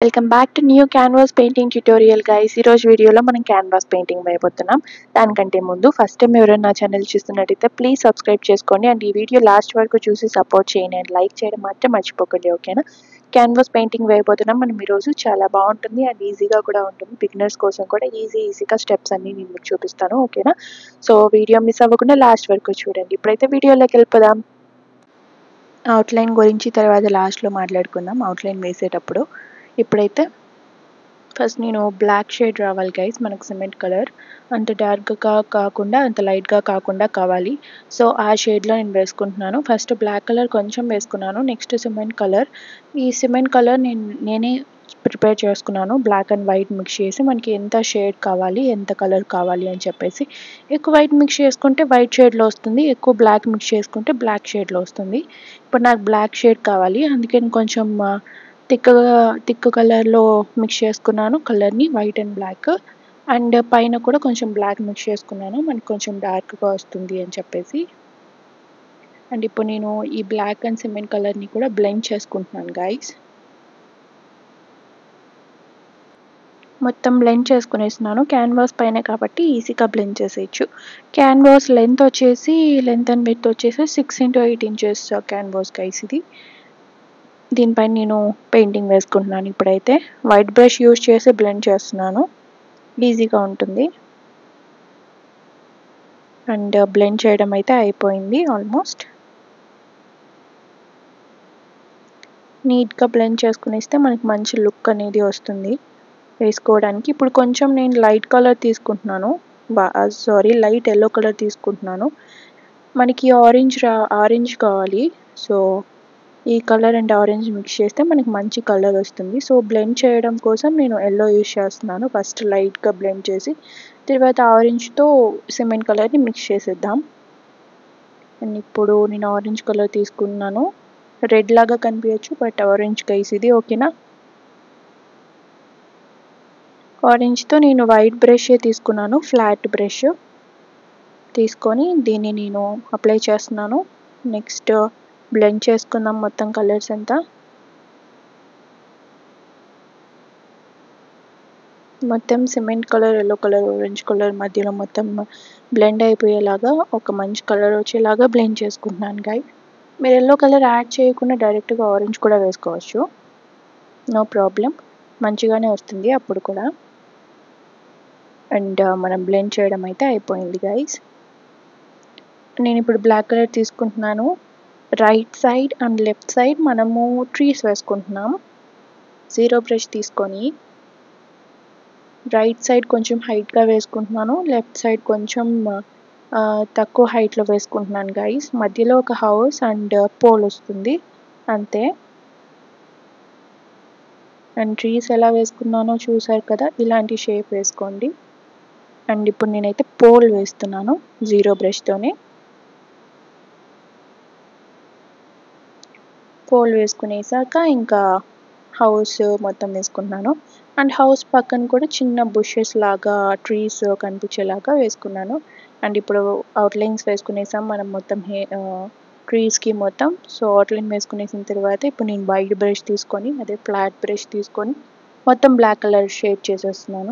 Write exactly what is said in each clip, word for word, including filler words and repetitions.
Welcome back to new canvas painting tutorial guys. ఈరోజు వీడియోలో మనం క్యాన్వాస్ పెయింటింగ్ వేయబోతున్నాం. దానికంటే ముందు ఫస్ట్ టైం ఎవరైనా నా ఛానల్ చూస్తున్నట్టయితే ప్లీజ్ సబ్స్క్రైబ్ చేసుకోండి అండ్ ఈ వీడియో లాస్ట్ వరకు చూసి సపోర్ట్ చేయండి అండ్ లైక్ చేయడం మాత్రం మర్చిపోకండి, ఓకేనా? క్యాన్వాస్ పెయింటింగ్ వేయబోతున్నాం మనం ఈరోజు. చాలా బాగుంటుంది అండ్ ఈజీగా కూడా ఉంటుంది. బిగినర్స్ కోసం కూడా ఈజీ ఈజీగా స్టెప్స్ అన్ని నేను మీకు చూపిస్తాను, ఓకేనా? సో వీడియో మిస్ అవ్వకుండా లాస్ట్ వరకు చూడండి. ఇప్పుడైతే వీడియోలోకి వెళ్ళిపోదాం. అవుట్లైన్ గురించి తర్వాత లాస్ట్లో మాట్లాడుకుందాం, అవుట్లైన్ వేసేటప్పుడు. ఇప్పుడైతే ఫస్ట్ నేను బ్లాక్ షేడ్ రావాలి గైస్. మనకు సిమెంట్ కలర్ అంత డార్క్గా కాకుండా అంత లైట్గా కాకుండా కావాలి. సో ఆ షేడ్లో నేను వేసుకుంటున్నాను. ఫస్ట్ బ్లాక్ కలర్ కొంచెం వేసుకున్నాను, నెక్స్ట్ సిమెంట్ కలర్. ఈ సిమెంట్ కలర్ నేను నేనే ప్రిపేర్ చేసుకున్నాను, బ్లాక్ అండ్ వైట్ మిక్స్ చేసి. మనకి ఎంత షేడ్ కావాలి, ఎంత కలర్ కావాలి అని చెప్పేసి. ఎక్కువ వైట్ మిక్స్ చేసుకుంటే వైట్ షేడ్లో వస్తుంది, ఎక్కువ బ్లాక్ మిక్స్ చేసుకుంటే బ్లాక్ షేడ్లో వస్తుంది. ఇప్పుడు నాకు బ్లాక్ షేడ్ కావాలి, అందుకని కొంచెం థిక్గా థిక్ కలర్లో మిక్స్ చేసుకున్నాను కలర్ని, వైట్ అండ్ బ్లాక్. అండ్ పైన కూడా కొంచెం బ్లాక్ మిక్స్ చేసుకున్నాను, మనకు కొంచెం డార్క్గా వస్తుంది అని చెప్పేసి. అండ్ ఇప్పుడు నేను ఈ బ్లాక్ అండ్ సిమెంట్ కలర్ని కూడా బ్లెండ్ చేసుకుంటున్నాను గైస్. మొత్తం బ్లెండ్ చేసుకునేస్తున్నాను. క్యాన్వాస్ పైన కాబట్టి ఈజీగా బ్లెండ్ చేసేయచ్చు. క్యాన్వాస్ లెంత్ వచ్చేసి లెంత్ అండ్ విడ్త్ వచ్చేసి six into eight inches canvas guys ఇది. దీనిపైన నేను పెయింటింగ్ వేసుకుంటున్నాను. ఇప్పుడైతే వైట్ బ్రష్ యూజ్ చేసి బ్లెండ్ చేస్తున్నాను, ఈజీగా ఉంటుంది. అండ్ బ్లెండ్ చేయడం అయితే అయిపోయింది ఆల్మోస్ట్. నీట్గా బ్లెండ్ చేసుకునేస్తే మనకి మంచి లుక్ అనేది వస్తుంది వేసుకోవడానికి. ఇప్పుడు కొంచెం నేను లైట్ కలర్ తీసుకుంటున్నాను, బా సారీ లైట్ ఎల్లో కలర్ తీసుకుంటున్నాను. మనకి ఆరెంజ్ రా ఆరెంజ్ కావాలి. సో ఈ కలర్ అండ్ ఆరెంజ్ మిక్స్ చేస్తే మనకి మంచి కలర్ వస్తుంది. సో బ్లెండ్ చేయడం కోసం నేను ఎల్లో యూజ్ చేస్తున్నాను. ఫస్ట్ లైట్గా బ్లెండ్ చేసి తర్వాత ఆరెంజ్తో సిమెంట్ కలర్ని మిక్స్ చేసేద్దాం. అండ్ ఇప్పుడు నేను ఆరెంజ్ కలర్ తీసుకున్నాను. రెడ్ లాగా కనిపించచ్చు బట్ ఆరెంజ్ గైస్ ఇది, ఓకేనా? ఆరెంజ్తో నేను వైట్ బ్రష్ తీసుకున్నాను, ఫ్లాట్ బ్రష్ తీసుకొని దీన్ని నేను అప్లై చేస్తున్నాను. నెక్స్ట్ బ్లెండ్ చేసుకుందాం మొత్తం కలర్స్ అంతా. మొత్తం cement colour, yellow colour, orange colour మధ్యలో మొత్తం బ్లెండ్ అయిపోయేలాగా ఒక మంచి కలర్ వచ్చేలాగా బ్లెండ్ చేసుకుంటున్నాను గైస్. మీరు ఎల్లో కలర్ యాడ్ చేయకుండా డైరెక్ట్గా ఆరెంజ్ కూడా వేసుకోవచ్చు, నో ప్రాబ్లం, మంచిగానే వస్తుంది అప్పుడు కూడా. అండ్ మనం బ్లెండ్ చేయడం అయితే అయిపోయింది గైస్. నేను ఇప్పుడు బ్లాక్ కలర్ తీసుకుంటున్నాను. Right side and left side మనము ట్రీస్ వేసుకుంటున్నాం. జీరో బ్రష్ తీసుకొని రైట్ సైడ్ కొంచెం హైట్గా వేసుకుంటున్నాను, లెఫ్ట్ సైడ్ కొంచెం తక్కువ హైట్లో వేసుకుంటున్నాను గైస్. మధ్యలో ఒక హౌస్ అండ్ పోల్ వస్తుంది అంతే. అండ్ ట్రీస్ ఎలా వేసుకున్నానో చూసారు కదా, ఇలాంటి షేప్ వేసుకోండి. అండ్ ఇప్పుడు నేనైతే పోల్ వేస్తున్నాను జీరో బ్రష్తోనే. పోల్ వేసుకునేసాక ఇంకా హౌస్ మొత్తం వేసుకున్నాను. అండ్ హౌస్ పక్కన కూడా చిన్న బుషెస్ లాగా ట్రీస్ కనిపించేలాగా వేసుకున్నాను. అండ్ ఇప్పుడు అవుట్లైన్స్ వేసుకునేసాం మనం మొత్తం హే ట్రీస్కి మొత్తం. సో అవుట్లైన్ వేసుకునేసిన తర్వాత ఇప్పుడు నేను వైట్ బ్రష్ తీసుకొని, అదే ఫ్లాట్ బ్రష్ తీసుకొని మొత్తం బ్లాక్ కలర్ షేడ్ చేసేస్తున్నాను.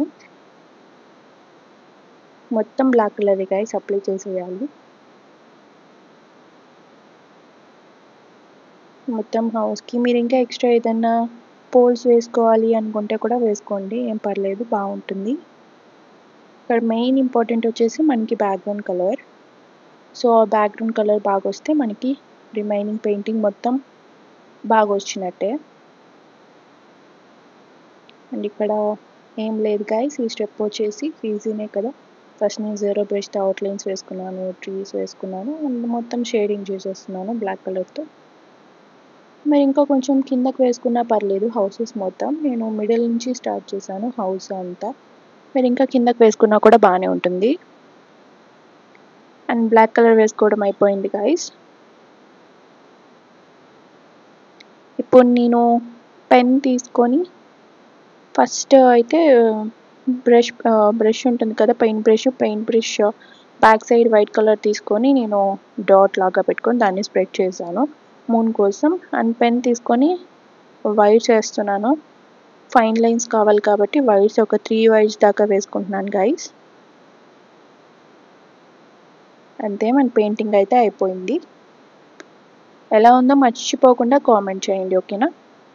మొత్తం బ్లాక్ కలర్ గైస్ అప్లై చేసేయాలి మొత్తం హౌస్కి. మీరు ఇంకా ఎక్స్ట్రా ఏదైనా పోల్స్ వేసుకోవాలి అనుకుంటే కూడా వేసుకోండి, ఏం పర్లేదు, బాగుంటుంది. ఇక్కడ మెయిన్ ఇంపార్టెంట్ వచ్చేసి మనకి బ్యాక్గ్రౌండ్ కలర్. సో ఆ బ్యాక్గ్రౌండ్ కలర్ బాగా వస్తే మనకి రిమైనింగ్ పెయింటింగ్ మొత్తం బాగా వచ్చినట్టే. అండ్ ఇక్కడ ఏం లేదు గైస్, ఈ స్టెప్ వచ్చేసి ఈజీనే కదా. ఫస్ట్ నేను జీరో బ్రష్తో అవుట్లైన్స్ వేసుకున్నాను, ట్రీస్ వేసుకున్నాను అండ్ మొత్తం షేడింగ్ చేసేస్తున్నాను బ్లాక్ కలర్తో. మరి ఇంకా కొంచెం కిందకు వేసుకున్నా పర్లేదు హౌసెస్ మొత్తం. నేను మిడిల్ నుంచి స్టార్ట్ చేశాను హౌస్ అంతా, మీరు ఇంకా కిందకు వేసుకున్నా కూడా బాగానే ఉంటుంది. అండ్ బ్లాక్ కలర్ వేసుకోవడం అయిపోయింది గైస్. ఇప్పుడు నేను పెన్ తీసుకొని ఫస్ట్ అయితే బ్రష్ బ్రష్ ఉంటుంది కదా, paint brush paint brush back side white colour తీసుకొని నేను డాట్ లాగా పెట్టుకొని దాన్ని స్ప్రెడ్ చేశాను మూన్ కోసం. అండ్ పెన్ తీసుకొని వైట్ చేస్తున్నాను. ఫైన్ లైన్స్ కావాలి కాబట్టి వైట్స్ ఒక త్రీ వైట్స్ దాకా వేసుకుంటున్నాను గైస్. అంతే, మన పెయింటింగ్ అయితే అయిపోయింది. ఎలా ఉందో మర్చిపోకుండా కామెంట్ చేయండి, ఓకేనా?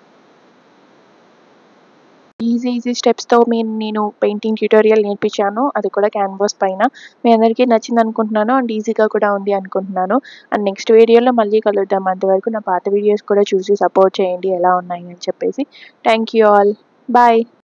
ఈజీ ఈజీ స్టెప్స్తో నేను నేను పెయింటింగ్ ట్యూటోరియల్ నేర్పించాను, అది కూడా క్యాన్వాస్ పైన. మీ అందరికీ నచ్చింది అనుకుంటున్నాను అండ్ ఈజీగా కూడా ఉంది అనుకుంటున్నాను. అండ్ నెక్స్ట్ వీడియోలో మళ్ళీ కలుద్దాం. అంతవరకు నా పాత వీడియోస్ కూడా చూసి సపోర్ట్ చేయండి ఎలా ఉన్నాయి అని చెప్పేసి. Thank you all, bye.